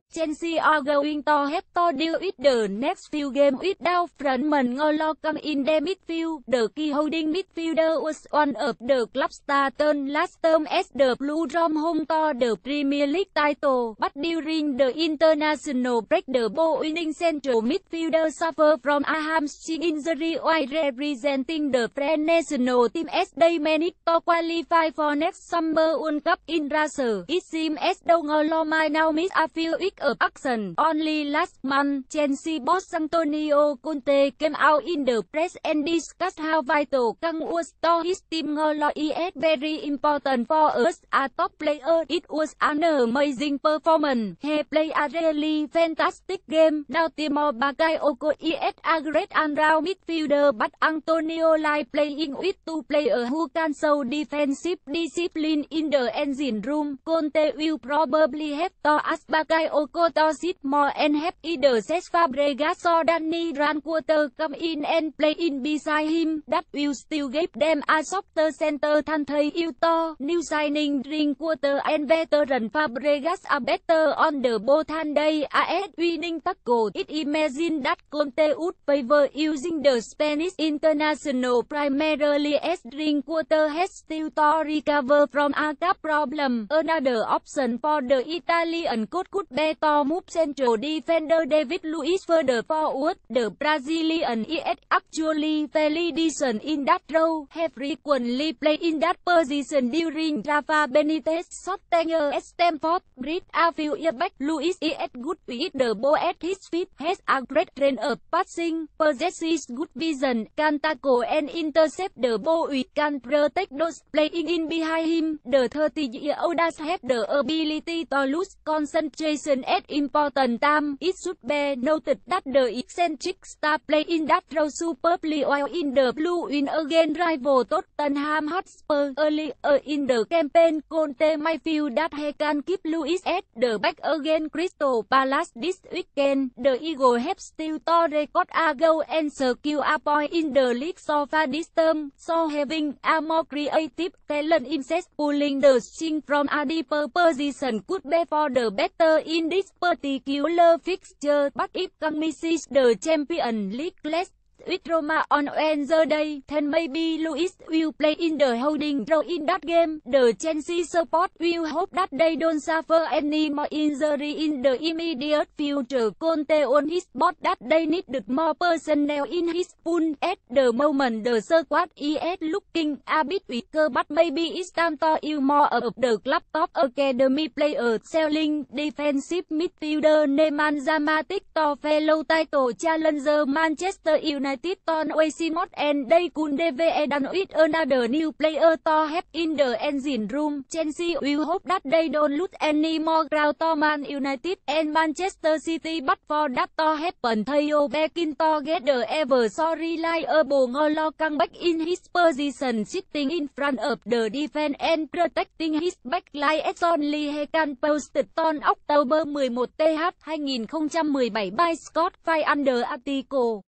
Chelsea are going to have to deal with the next few games without frontman Ngolo come in the midfield. The key holding midfielder was one of the club's starters last term as the Blues from home to the Premier League title. But during the international break, the ball-winning central midfielder suffered from a hamstring injury while representing the French national team as they managed to qualify for next summer World Cup in Russia. It seems as though Ngolo might now miss a few weeks of action. Only last month, Chelsea boss Antonio Conte came out in the press and discussed how vital Kang was to his team. Ngolo is very important for us, a top player. It was an amazing performance. He played a really fantastic game. Now Timo Bakayoko is a great all-round midfielder, but Antonio likes playing with two players who can show defensive discipline in the engine room. Conte will probably have to ask Bakayoko to sit more and have either Cesc Fabregas or Danny Drinkwater come in and play in beside him. That will still give them a softer center than they used to. New signing Drinkwater and veteran Fabregas are better on the ball than they are at winning tackle. It imagine that Conte would favor using the Spanish international primarily as Drinkwater has still to recover from a calf problem. Another option for the Italian coach could be to move central defender David Luiz further forward. The Brazilian is actually fairly decent in that role. He frequently played in that position during Rafa Benitez's short tenure at Stamford Bridge a few years back. Luiz is good with the ball at his feet, has a great range of passing, possesses good vision, can tackle and intercept the ball, can protect those playing in behind him. The 30-year-old does have the ability to lose concentration at important times. It should be noted that the eccentric star played in that role superbly while in the blue win against rival Tottenham Hotspur. Earlier in the campaign, Conte might feel that he can keep Luiz at the back against Crystal Palace this weekend. The Eagles have still to record a goal and secure a point in the league so far this term, so having a more creative talent instead pulling the string from a deeper position could be for the better in this particular fixture. But if Kang misses the Champions League clash with Roma on Wednesday, then maybe Luiz will play in the holding role in that game. The Chelsea support will hope that they don't suffer any more injury in the immediate future. Conte on his board that they needed more personnel in his pool. At the moment, the squad is looking a bit weaker, but maybe it's time to use more of the club top academy players. Selling defensive midfielder Nemanja Matic to fellow title challenger Manchester United on Westmont, and they could have done with another new player to have in the engine room. Chelsea will hope that they don't lose any more ground to Man United and Manchester City, but for that to happen, Theo Bekin to get the ever so reliable Ngolo Kang back in his position, sitting in front of the defense and protecting his backline as only he can. Posted on October 11 th 2017 by Scott Fay under article.